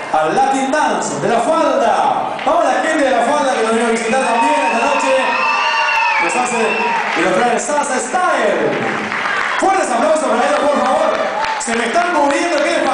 al Latin Dance de La Falda. Vamos a la gente de La Falda que nos viene a visitar también esta noche. Nos hace y nos trae Salsa Style. Fuertes aplausos para ellos, por favor. Se me están moviendo, ¿qué les